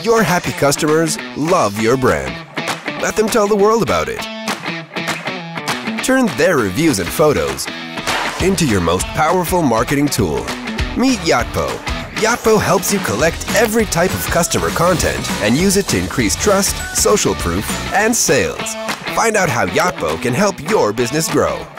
Your happy customers love your brand. Let them tell the world about it. Turn their reviews and photos into your most powerful marketing tool. Meet Yotpo. Yotpo helps you collect every type of customer content and use it to increase trust, social proof, and sales. Find out how Yotpo can help your business grow.